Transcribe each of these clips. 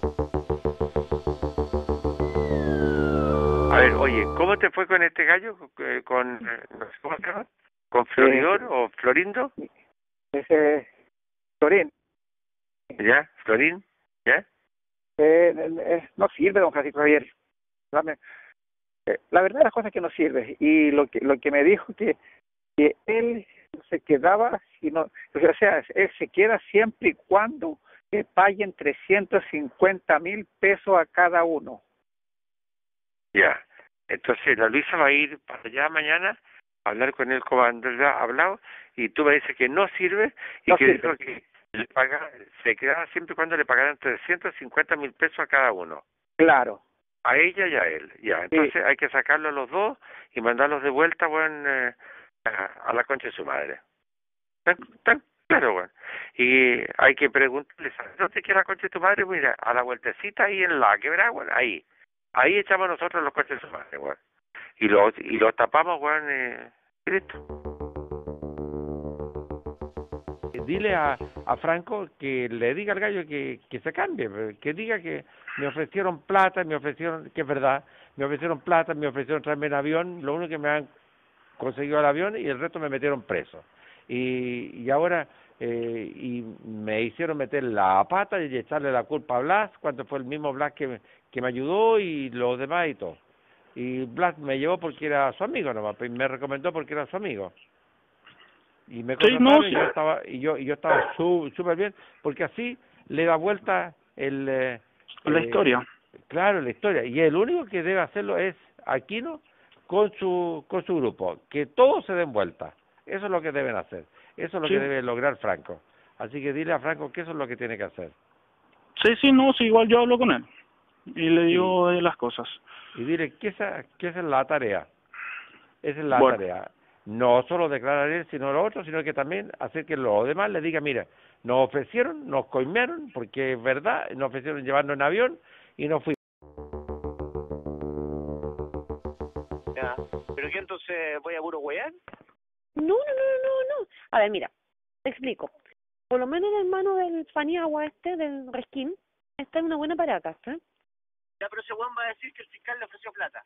A ver, oye, ¿cómo te fue con este gallo? No sé cómo se llama, ¿con Floridor o Florindo? Ese Torín, ¿Ya? ¿Florín? ¿Ya? no sirve, don Francisco Javier. La, la verdad las cosas que no sirve. Y lo que me dijo que él se quedaba, si no, o sea, él se queda siempre y cuando que paguen 350,000 pesos a cada uno. Ya. Entonces la Luisa va a ir para allá mañana a hablar con él como han hablado, y tú me dices que no sirve y No que sirve. dijo que se quedaba siempre y cuando le pagaran 350,000 pesos a cada uno. Claro. A ella y a él, ya. Entonces Sí. hay que sacarlos a los dos y mandarlos de vuelta, bueno, a la concha de su madre. Tan claro, bueno. Y hay que preguntarles, ¿dónde queda la concha de tu madre? Mira, a la vueltecita ahí en la quebrada, bueno, ahí. Ahí echamos nosotros los coches de su madre, bueno. Y los tapamos, bueno, y listo. Dile a Franco que le diga al gallo que se cambie, que diga que me ofrecieron plata, que es verdad, me ofrecieron plata, me ofrecieron traerme en avión, lo único que me han conseguido el avión y el resto me metieron preso. Y ahora y me hicieron meter la pata y echarle la culpa a Blas, cuando fue el mismo Blas que me ayudó y los demás y todo. Y Blas me llevó porque era su amigo nomás, me recomendó porque era su amigo. Y me Sí, no, contrataron sí, y yo estaba súper bien, porque así le da vuelta la historia. claro, la historia. Y el único que debe hacerlo es Aquino con su grupo, que todos se den vuelta. Eso es lo que deben hacer. Eso es lo Sí, que debe lograr Franco. Así que dile a Franco que eso es lo que tiene que hacer. sí, no, sí, igual yo hablo con él y le Y, digo de las cosas. y dile que esa es la tarea. Esa es la Bueno, tarea. No solo declarar él, sino lo otro, sino que también hacer que los demás le digan, mira, nos ofrecieron, nos coimearon, porque es verdad, nos ofrecieron llevarnos en avión y nos fuimos. Ya. ¿Pero qué entonces voy a puro huear? No. A ver, mira, te explico. Por lo menos el hermano del Faniagua del Resquín, está en una buena paraca, ¿eh? Ya, pero ese weón va a decir que el fiscal le ofreció plata.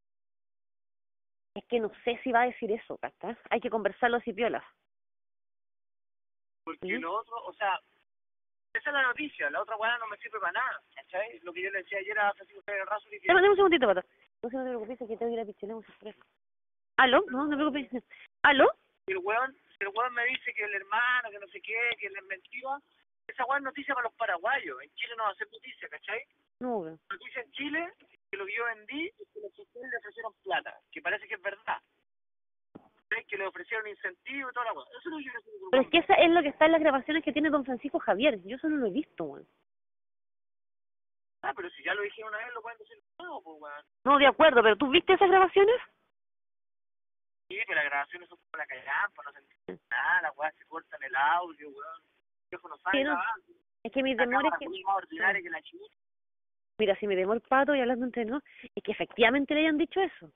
Es que no sé si va a decir eso, ¿cachai? Hay que conversarlo así piolas. Porque ¿Sí? lo otro, o sea, esa es la noticia, la otra weá no me sirve para nada, ¿cachai? Lo que yo le decía ayer a Francisco Javier Razo y que... Dame un segundito, Pato. No se preocupes, que tengo que ir a Pichilemu Express. ¿Aló? No te preocupes. ¿Aló? Si el weón me dice que el hermano, que no sé qué, que le mentira, esa weá es noticia para los paraguayos. En Chile no va a ser noticia, ¿cachai? No, güey. Noticia en Chile, que lo que yo vendí, es que los fiscales le ofrecieron plata, que parece que es verdad. ¿Cachai? Que le ofrecieron incentivo y toda la weá. Eso es lo que yo necesito. Pero es que esa es lo que está en las grabaciones que tiene don Francisco Javier. Yo eso no lo he visto, güey. Ah, pero si ya lo dijeron una vez, lo pueden decir de nuevo, pues weón. No, de acuerdo, pero ¿tú viste esas grabaciones? Sí, que las grabaciones son como la callampa, no se entiende nada, las weas se cortan el audio, weón. El viejo no sabe Sí, no. grabar. Es que mi La temor es cámara que... muy más ordinaria que la chucha. Mira, si mi temor, Pato, y hablando entre no, es que efectivamente le hayan dicho eso.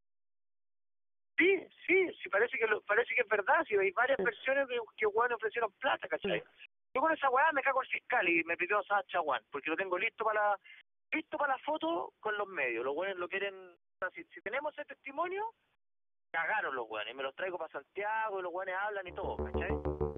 Sí, parece que es verdad, si hay varias versiones que weón ofrecieron plata, ¿cachai? Yo con esa weá me cago el fiscal y me pidió Sacha Juan, porque lo tengo listo para la foto con los medios. Los weones lo quieren, o sea, si tenemos ese testimonio, cagaron los weones, me los traigo para Santiago y los weones hablan y todo, ¿cachai?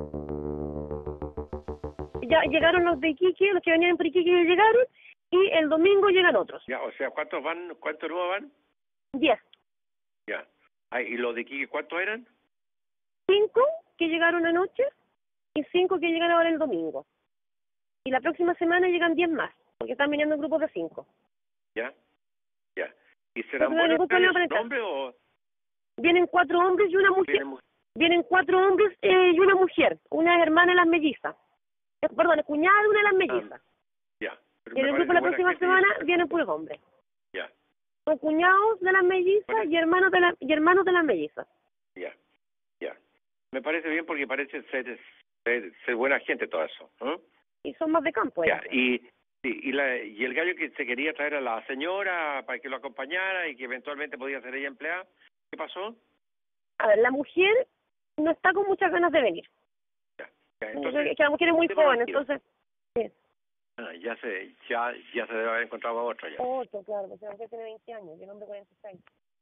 Ya llegaron los de Iquique, los que venían por Iquique ya llegaron, y el domingo llegan otros. Ya, o sea, ¿cuántos nuevos van? 10. Ya. Ah, ¿y los de Quique cuántos eran? 5 que llegaron anoche y 5 que llegan ahora el domingo. Y la próxima semana llegan 10 más, porque están viniendo en grupos de 5. Ya. ¿Y serán No tengo ningún problema para entrar. hombres o...? Vienen 4 hombres y una mujer. Vienen 4 hombres y una mujer, una es hermana de las mellizas. Perdón, es cuñada de una de las mellizas. Ya. Y en el grupo la próxima semana vienen puros hombres. Ya. Son cuñados de las mellizas y hermanos de las mellizas. Ya. Me parece bien porque parece ser buena gente todo eso. Y son más de campo. Ya. Y el gallo que se quería traer a la señora para que lo acompañara y que eventualmente podía ser ella empleada, ¿qué pasó? A ver, la mujer no está con muchas ganas de venir. Ya. Entonces, que la mujer es muy joven, entonces... Sí. Ya se debe haber encontrado a otro ya. Otro, claro, porque la mujer tiene 20 años y el hombre 46.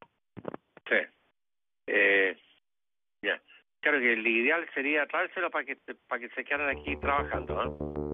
Sí. Ya. Claro que el ideal sería traérselo para que se quedaran aquí trabajando, ¿no?